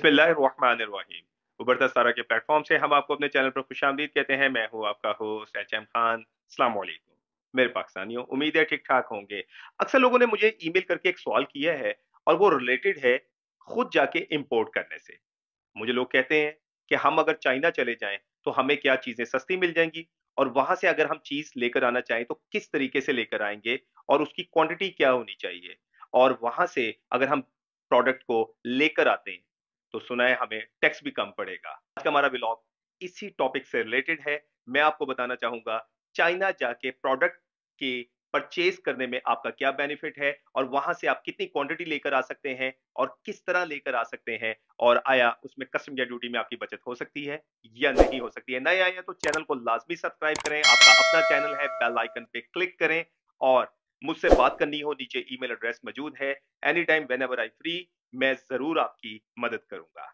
बिस्मिल्लाहिर्रहमानिर्रहीम। उभरता सितारा के प्लेटफ़ॉर्म से हम आपको अपने चैनल पर खुशामदीद कहते हैं। मैं हूँ आपका होस्ट एचएम खान। अस्सलाम वालेकुम। मेरे पाकिस्तानियों, उम्मीद है ठीक-ठाक होंगे। अक्सर लोगों ने मुझे ईमेल करके एक सवाल किया है और वो रिलेटेड है खुद जाके इंपोर्ट करने से। मुझे लोग कहते हैं कि हम अगर चाइना चले जाएँ, तो हमें क्या चीज़ें सस्ती मिल जाएँगी और वहाँ से अगर हम चीज़ लेकर आना चाहें, तो किस तरीके से लेकर आएँगे और उसकी क्वांटिटी क्या होनी चाहिए? और वहाँ से अगर हम प्रोडक्ट को लेकर आते हैं, तो सुना है हमें टैक्स भी कम पड़ेगा। आज का हमारा व्लॉग इसी टॉपिक से रिलेटेड है। मैं आपको बताना चाहूँगा, चाइना जाके प्रोडक्ट की परचेज़ करने में आपका क्या बेनिफिट है और वहाँ से आप कितनी क्वांटिटी लेकर आ सकते हैं और किस तरह लेकर आ सकते हैं और आया उसमें कस्टम या ड्यूटी में आपकी बचत हो सकती है या नहीं हो सकती है। नए आए हैं तो चैनल को लाज़मी सब्सक्राइब करें, आपका अपना चैनल है, बेल आइकन पे क्लिक करें और मुझसे बात करनी हो, नीचे ईमेल एड्रेस मौजूद है। Any time whenever I free, मैं ज़रूर आपकी मदद करूँगा।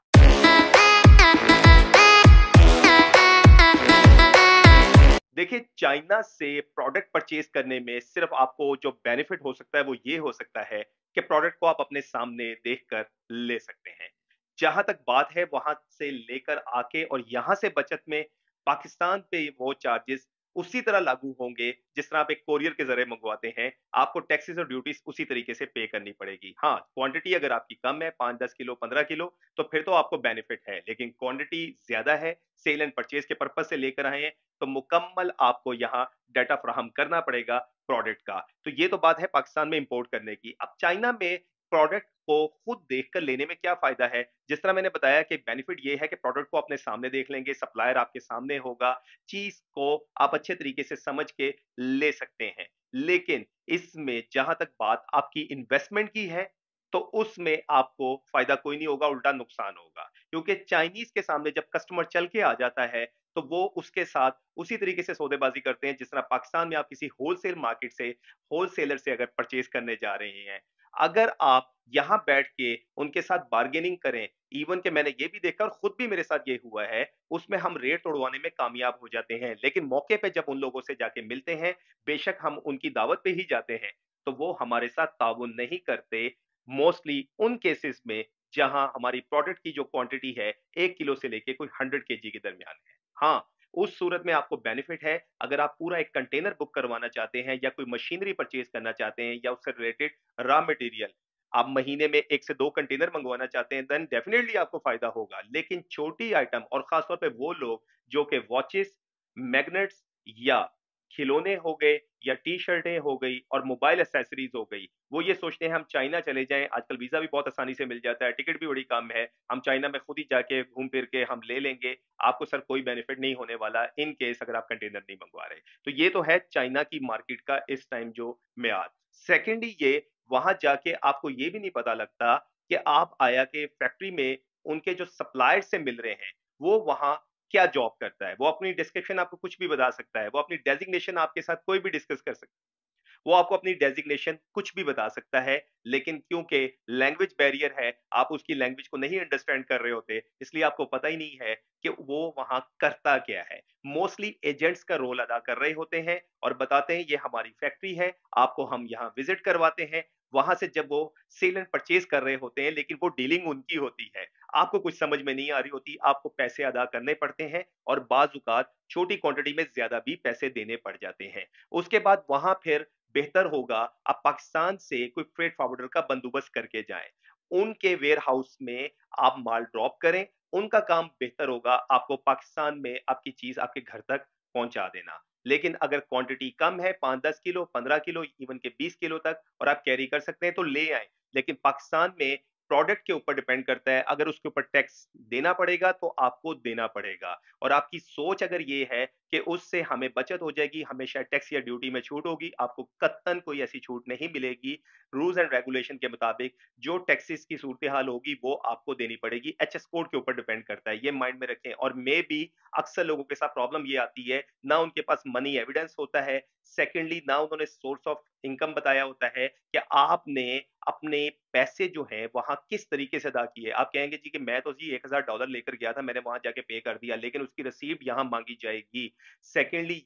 देखिए, चाइना से प्रोडक्ट परचेज़ करने में सिर्फ़ आपको जो बेनिफिट हो सकता है, वो ये हो सकता है कि प्रोडक्ट को आप अपने सामने देखकर ले सकते हैं। जहाँ तक बात है वहाँ से लेकर आके और यहाँ से बचत में, पाकिस्तान पे वो चार्जेज़ उसी तरह लागू होंगे, जिस तरह आप एक कोरियर के ज़रिए मंगवाते हैं, आपको टैक्सेस और ड्यूटीज़ उसी तरीके से पे करनी पड़ेगी। हाँ, क्वांटिटी अगर आपकी कम है, 5-10 किलो, 15 किलो, तो फिर तो आपको बेनिफिट है, लेकिन क्वांटिटी ज़्यादा है, सेल एंड परचेज़ के पर्पज़ से लेकर आए हैं, तो मुकम्मल आपको यहाँ डाटा फ्राहम करना पड़ेगा प्रोडक्ट का। तो ये तो बात है पाकिस्तान में इंपोर्ट करने की। अब चाइना में प्रोडक्ट को खुद देखकर लेने में क्या फ़ायदा है? जिस तरह मैंने बताया कि बेनिफिट ये है कि प्रोडक्ट को अपने सामने देख लेंगे, सप्लायर आपके सामने होगा, चीज़ को आप अच्छे तरीके से समझ के ले सकते हैं। लेकिन इसमें जहाँ तक बात आपकी इन्वेस्टमेंट की है, तो उसमें आपको फ़ायदा कोई नहीं होगा, उल्टा नुकसान होगा। क्योंकि चाइनीज़ के सामने जब कस्टमर चल के आ जाता है, तो वो उसके साथ उसी तरीके से सौदेबाज़ी करते हैं जिस तरह पाकिस्तान में आप किसी होलसेल मार्केट से, होलसेलर से अगर परचेज़ करने जा रहे हैं। अगर आप यहाँ बैठ के उनके साथ बार्गेनिंग करें, इवन कि मैंने ये भी देखा और खुद भी मेरे साथ ये हुआ है, उसमें हम रेट तोड़वाने में कामयाब हो जाते हैं। लेकिन मौके पे जब उन लोगों से जाके मिलते हैं, बेशक हम उनकी दावत पे ही जाते हैं, तो वो हमारे साथ ताउन नहीं करते। मोस्टली उन केसेज़ में जहाँ हमारी प्रोडक्ट की जो क्वांटिटी है, 1 किलो से लेके कोई 100 केजी के दरमियान है। हाँ, उस सूरत में आपको बेनिफिट है, अगर आप पूरा एक कंटेनर बुक करवाना चाहते हैं या कोई मशीनरी परचेज़ करना चाहते हैं या उससे रिलेटेड रॉ मटेरियल, आप महीने में 1 से 2 कंटेनर मंगवाना चाहते हैं, देन डेफिनिटली आपको फ़ायदा होगा। लेकिन छोटी आइटम और ख़ास तौर पे वो लोग जो कि वॉचेस, मैग्नेट्स या खिलौने हो गए या टी-शर्टें हो गई और मोबाइल एक्सेसरीज़ हो गई, वो ये सोचते हैं हम चाइना चले जाएँ, आजकल वीज़ा भी बहुत आसानी से मिल जाता है, टिकट भी बड़ी कम है, हम चाइना में खुद ही जाके घूम फिर के हम ले लेंगे, आपको सर कोई बेनिफिट नहीं होने वाला इन केस अगर आप कंटेनर नहीं मंगवा रहे। तो ये तो है चाइना की मार्केट का इस टाइम जो मियार। सेकंडली ये वहाँ जाके आपको ये भी नहीं पता लगता कि आप आया के फैक्ट्री में उनके जो सप्लायर से मिल रहे हैं, वो वहाँ क्या जॉब करता है। वो अपनी डिस्क्रिप्शन आपको कुछ भी बता सकता है, वो अपनी डेज़िग्नेशन आपके साथ कोई भी डिस्कस कर सकता है। वो आपको अपनी डेज़िग्नेशन कुछ भी बता सकता है, लेकिन क्योंकि लैंग्वेज बैरियर है, आप उसकी लैंग्वेज को नहीं अंडरस्टैंड कर रहे होते, इसलिए आपको पता ही नहीं है कि वो वहाँ करता क्या है। मोस्टली एजेंट्स का रोल अदा कर रहे होते हैं और बताते हैं ये हमारी फैक्ट्री है, आपको हम यहाँ विज़िट करवाते हैं। वहाँ से जब वो सेल एंड परचेज़ कर रहे होते हैं, लेकिन वो डीलिंग उनकी होती है। आपको कुछ समझ में नहीं आ रही होती, आपको पैसे अदा करने पड़ते हैं और बाज़-औक़ात छोटी क्वांटिटी में ज़्यादा भी पैसे देने पड़ जाते हैं। उसके बाद वहाँ फिर बेहतर होगा आप पाकिस्तान से कोई फ्रेट फॉरवर्डर का बंदोबस्त करके जाएँ। उनके वेयरहाउस में आप माल ड्रॉप करें, उनका काम बेहतर होगा आपको पाकिस्तान में आपकी चीज़ आपके घर तक पहुँचा देना। लेकिन अगर क्वांटिटी कम है 5-10 किलो, 15 किलो, इवन के 20 किलो तक और आप कैरी कर सकते हैं तो ले आएँ। लेकिन पाकिस्तान में प्रोडक्ट के ऊपर डिपेंड करता है, अगर उसके ऊपर टैक्स देना पड़ेगा तो आपको देना पड़ेगा। और आपकी सोच अगर ये है कि उससे हमें बचत हो जाएगी, हमें शायद टैक्स या ड्यूटी में छूट होगी, आपको कतई कोई ऐसी छूट नहीं मिलेगी। रूल्स एंड रेगुलेशन के मुताबिक जो टैक्सेस की सूरत-ए-हाल होगी, वो आपको देनी पड़ेगी। एचएस कोड के ऊपर डिपेंड करता है, ये माइंड में रखें। और मेबी अक्सर लोगों के साथ प्रॉब्लम ये आती है, ना उनके पास मनी एविडेंस होता है, सेकंडली ना उन्होंने सोर्स ऑफ इनकम बताया होता है कि आपने अपने पैसे जो हैं, वहाँ किस तरीके से अदा किए। आप कहेंगे जी कि मैं तो जी $1000 लेकर गया था, मैंने वहाँ जाके पे कर दिया, लेकिन उसकी रिसीप्ट यहाँ माँगी जाएगी। सेकंडली ये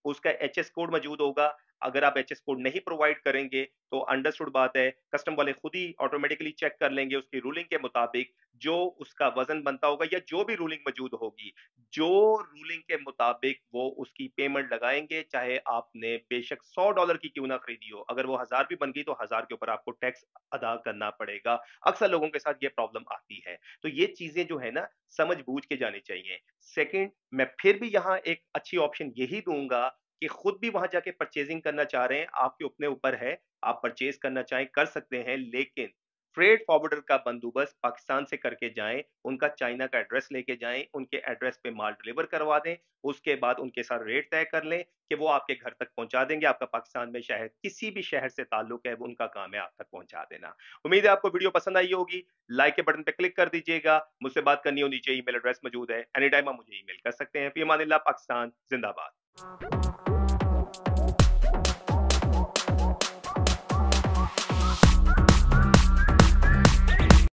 उसका एचएस कोड मौजूद होगा। अगर आप एचएस कोड नहीं प्रोवाइड करेंगे, तो अंडरस्टूड बात है, कस्टम वाले खुद ही ऑटोमैटिकली चेक कर लेंगे उसकी रूलिंग के मुताबिक, जो उसका वज़न बनता होगा या जो भी रूलिंग मौजूद होगी, जो रूलिंग के मुताबिक वो उसकी पेमेंट लगाएँगे, चाहे आपने बेशक $100 की क्यों ना खरीदी हो, अगर वो 1000 भी बन गई तो 1000 के ऊपर आपको टैक्स अदा करना पड़ेगा। अक्सर लोगों के साथ ये प्रॉब्लम आती है। तो ये चीज़ें जो है ना, समझ-बूझ के जानी चाहिए। सेकंड, मैं फिर भी यहाँ एक अच्छी ऑप्शन यही दूँगा कि खुद भी वहाँ जाके परचेज़िंग करना चाह रहे हैं, आपके अपने ऊपर है, आप परचेज़ करना चाहें कर सकते हैं, लेकिन फ्रेट फॉरवर्डर का बंदोबस्त पाकिस्तान से करके जाएँ, उनका चाइना का एड्रेस लेके जाएँ, उनके एड्रेस पे माल डिलीवर करवा दें, उसके बाद उनके साथ रेट तय कर लें कि वो आपके घर तक पहुँचा देंगे, आपका पाकिस्तान में शहर किसी भी शहर से ताल्लुक है, वो उनका काम है आप तक पहुँचा देना। उम्मीद है आपको वीडियो पसंद आई होगी, लाइक के बटन पे क्लिक कर दीजिएगा, मुझसे बात करनी हो नीचे ईमेल एड्रेस मौजूद है, एनी टाइम आप मुझे ईमेल कर सकते हैं। फ़ी अमानिल्लाह, पाकिस्तान ज़िंदाबाद।